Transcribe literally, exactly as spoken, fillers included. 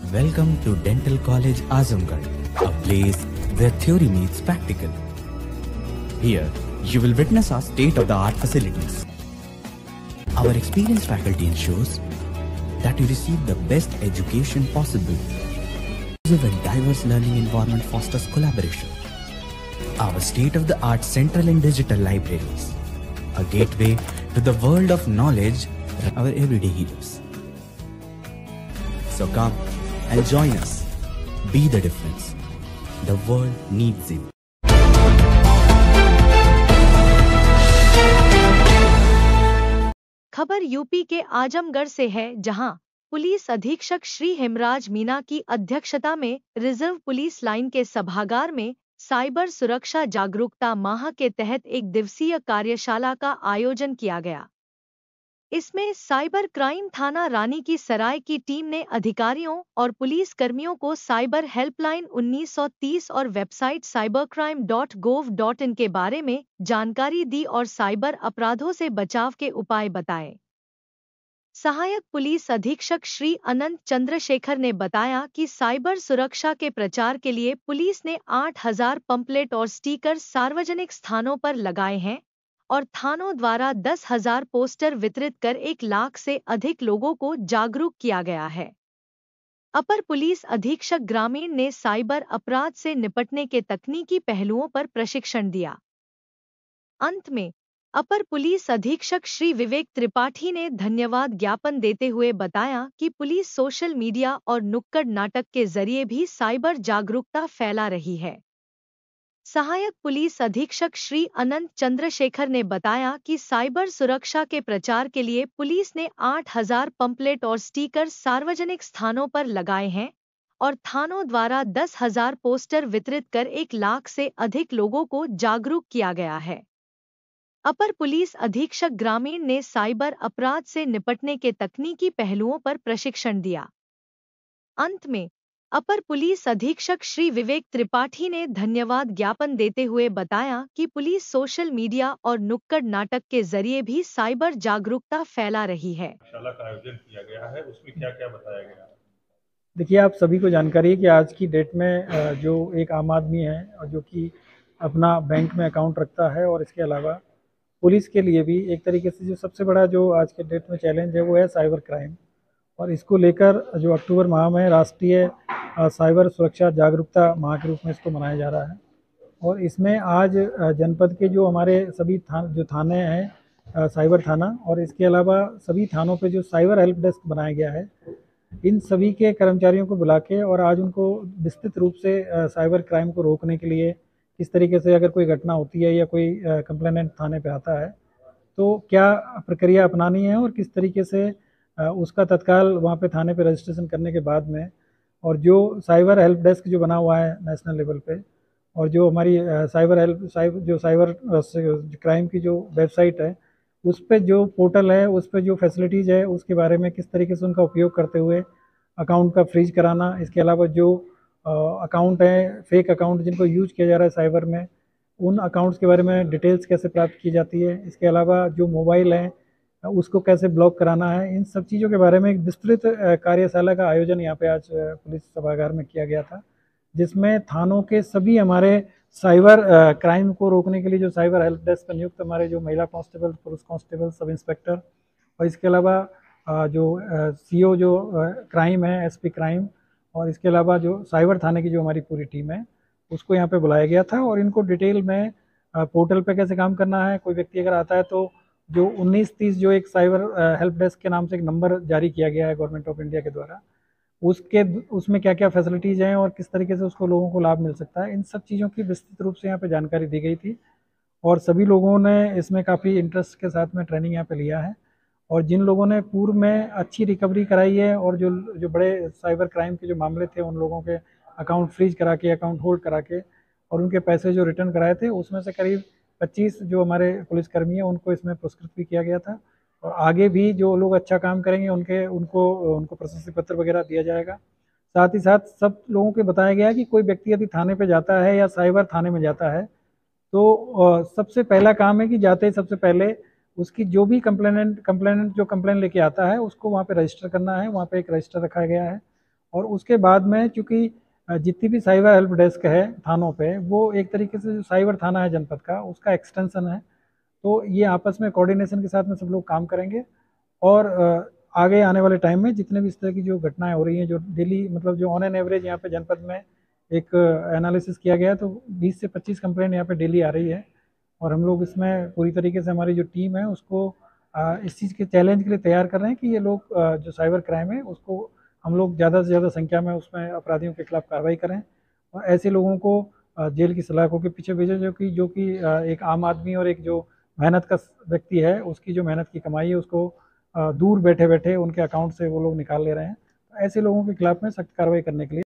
Welcome to Dental College Azamgarh, a place where theory meets practical. Here, you will witness our state-of-the-art facilities. Our experienced faculty ensures that you receive the best education possible. A diverse learning environment fosters collaboration. Our state-of-the-art central and digital libraries, a gateway to the world of knowledge, our everyday heroes. So come and join us. Be the difference. The world needs you. खबर UP के आजमगढ़ से है, जहां police अधीक्षक श्री हेमराज मीना की अध्यक्षता में reserve police line के सभागार में साइबर सुरक्षा जागरूकता माह के तहत एक दिवसीय कार्यशाला का आयोजन किया गया। इसमें साइबर क्राइम थाना रानी की सराय की टीम ने अधिकारियों और पुलिस कर्मियों को साइबर हेल्पलाइन उन्नीस सौ तीस और website cyber crime dot gov dot in के बारे में जानकारी दी और साइबर अपराधों से बचाव के उपाय बताए। सहायक पुलिस अधीक्षक श्री अनंत चंद्रशेखर ने बताया कि साइबर सुरक्षा के प्रचार के लिए पुलिस ने आठ हज़ार पंपलेट और स्टिकर सार्वजनिक स्थानों पर लगाए हैं और थानों द्वारा दस हज़ार पोस्टर वितरित कर एक लाख से अधिक लोगों को जागरूक किया गया है। अपर पुलिस अधीक्षक ग्रामीण ने साइबर अपराध से निपटने के तकनीकी पहलुओं पर प्रशिक्षण दिया। अंत में अपर पुलिस अधीक्षक श्री विवेक त्रिपाठी ने धन्यवाद ज्ञापन देते हुए बताया कि पुलिस सोशल मीडिया और नुक्कड़ नाटक के जरिए भी साइबर जागरूकता फैला रही है। सहायक पुलिस अधीक्षक श्री अनंत चंद्रशेखर ने बताया कि साइबर सुरक्षा के प्रचार के लिए पुलिस ने आठ हज़ार पंपलेट और स्टिकर सार्वजनिक स्थानों पर लगाए हैं और थानों द्वारा दस हज़ार पोस्टर वितरित कर एक लाख से अधिक लोगों को जागरूक किया गया है। अपर पुलिस अधीक्षक ग्रामीण ने साइबर अपराध से निपटने के तकनीकी पहलुओं पर प्रशिक्षण दिया। अंत में अपर पुलिस अधीक्षक श्री विवेक त्रिपाठी ने धन्यवाद ज्ञापन देते हुए बताया कि पुलिस सोशल मीडिया और नुक्कड़ नाटक के जरिए भी साइबर जागरूकता फैला रही है। कार्यशाला का आयोजन किया गया है, उसमें क्या क्या बताया गया? देखिए, आप सभी को जानकारी है कि आज की डेट में जो एक आम आदमी है और जो कि अपना बैंक में अकाउंट रखता है, और इसके अलावा पुलिस के लिए भी एक तरीके से जो सबसे बड़ा जो आज के डेट में चैलेंज है वो है साइबर क्राइम। और इसको लेकर जो अक्टूबर माह में राष्ट्रीय साइबर सुरक्षा जागरूकता माह के रूप में इसको मनाया जा रहा है। और इसमें आज जनपद के जो हमारे सभी थान जो थाने हैं, साइबर थाना, और इसके अलावा सभी थानों पे जो साइबर हेल्प डेस्क बनाया गया है, इन सभी के कर्मचारियों को बुला के और आज उनको विस्तृत रूप से साइबर क्राइम को रोकने के लिए किस तरीके से अगर कोई घटना होती है या कोई कंप्लेनेंट थाने पे आता है तो क्या प्रक्रिया अपनानी है और किस तरीके से उसका तत्काल वहाँ पे थाने पे रजिस्ट्रेशन करने के बाद में, और जो साइबर हेल्प डेस्क जो बना हुआ है नेशनल लेवल पे, और जो हमारी साइबर हेल्प साइबर जो साइबर क्राइम की जो वेबसाइट है उस पर जो पोर्टल है, उस पर जो फैसिलिटीज़ है उसके बारे में किस तरीके से उनका उपयोग करते हुए अकाउंट का फ्रीज कराना, इसके अलावा जो अकाउंट है फेक अकाउंट जिनको यूज किया जा रहा है साइबर में, उन अकाउंट्स के बारे में डिटेल्स कैसे प्राप्त की जाती है, इसके अलावा जो मोबाइल है उसको कैसे ब्लॉक कराना है, इन सब चीज़ों के बारे में एक विस्तृत कार्यशाला का आयोजन यहाँ पे आज पुलिस सभागार में किया गया था, जिसमें थानों के सभी हमारे साइबर क्राइम को रोकने के लिए जो साइबर हेल्प डेस्क पर नियुक्त हमारे जो महिला कांस्टेबल, पुरुष कांस्टेबल, सब इंस्पेक्टर, और इसके अलावा जो सीओ जो क्राइम है, एसपी क्राइम, और इसके अलावा जो साइबर थाने की जो हमारी पूरी टीम है उसको यहाँ पे बुलाया गया था। और इनको डिटेल में पोर्टल पे कैसे काम करना है, कोई व्यक्ति अगर आता है तो जो उन्नीस तीस जो एक साइबर हेल्प डेस्क के नाम से एक नंबर जारी किया गया है गवर्नमेंट ऑफ इंडिया के द्वारा, उसके उसमें क्या क्या फैसिलिटीज़ हैं और किस तरीके से उसको लोगों को लाभ मिल सकता है, इन सब चीज़ों की विस्तृत रूप से यहाँ पे जानकारी दी गई थी। और सभी लोगों ने इसमें काफ़ी इंटरेस्ट के साथ में ट्रेनिंग यहाँ पे लिया है। और जिन लोगों ने पूर्व में अच्छी रिकवरी कराई है और जो जो बड़े साइबर क्राइम के जो मामले थे उन लोगों के अकाउंट फ्रीज करा के, अकाउंट होल्ड करा के और उनके पैसे जो रिटर्न कराए थे, उसमें से करीब पच्चीस जो हमारे पुलिसकर्मी हैं उनको इसमें पुरस्कृत भी किया गया था। और आगे भी जो लोग अच्छा काम करेंगे उनके उनको उनको प्रशस्ति पत्र वगैरह दिया जाएगा। साथ ही साथ सब लोगों को बताया गया कि कोई व्यक्ति यदि थाने पे जाता है या साइबर थाने में जाता है तो सबसे पहला काम है कि जाते ही सबसे पहले उसकी जो भी कंप्लेनेंट कंप्लेनेंट जो कंप्लेन लेके आता है उसको वहाँ पे रजिस्टर करना है। वहाँ पे एक रजिस्टर रखा गया है और उसके बाद में चूँकि जितनी भी साइबर हेल्प डेस्क है थानों पे, वो एक तरीके से जो साइबर थाना है जनपद का, उसका एक्सटेंशन है। तो ये आपस में कोऑर्डिनेशन के साथ में सब लोग काम करेंगे और आगे आने वाले टाइम में जितने भी इस तरह की जो घटनाएं हो रही हैं, जो डेली मतलब जो ऑन एन एवरेज यहाँ पे जनपद में एक एनालिसिस किया गया है, तो बीस से पच्चीस कंप्लेंट यहाँ पे डेली आ रही है और हम लोग इसमें पूरी तरीके से हमारी जो टीम है उसको इस चीज़ के चैलेंज के लिए तैयार कर रहे हैं कि ये लोग जो साइबर क्राइम है उसको हम लोग ज़्यादा से ज़्यादा संख्या में उसमें अपराधियों के खिलाफ कार्रवाई करें और ऐसे लोगों को जेल की सलाखों के पीछे भेजें जो कि जो कि एक आम आदमी और एक जो मेहनत का व्यक्ति है, उसकी जो मेहनत की कमाई है उसको दूर बैठे बैठे उनके अकाउंट से वो लोग निकाल ले रहे हैं। तो ऐसे लोगों के खिलाफ में सख्त कार्रवाई करने के लिए